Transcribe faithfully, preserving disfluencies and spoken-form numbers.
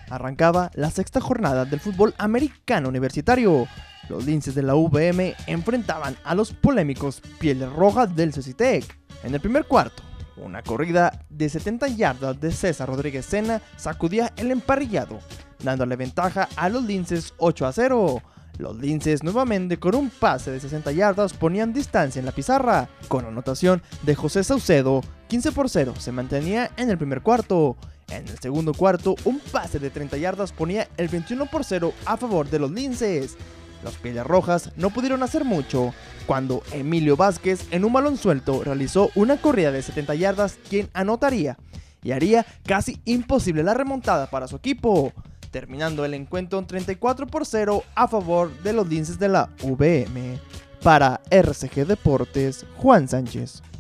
arrancaba la sexta jornada del fútbol americano universitario. Los Linces de la U V M enfrentaban a los polémicos Pieles Rojas del Cecitec. En el primer cuarto, una corrida de setenta yardas de César Rodríguez Sena sacudía el emparrillado, dándole ventaja a los Linces ocho a cero. Los Linces nuevamente con un pase de sesenta yardas ponían distancia en la pizarra. Con anotación de José Saucedo, quince por cero se mantenía en el primer cuarto. En el segundo cuarto, un pase de treinta yardas ponía el veintiuno por cero a favor de los Linces. Los Pieles Rojas no pudieron hacer mucho cuando Emilio Vázquez en un balón suelto realizó una corrida de setenta yardas, quien anotaría y haría casi imposible la remontada para su equipo, terminando el encuentro en treinta y cuatro por cero a favor de los Linces de la U V M. Para R C G Deportes, Juan Sánchez.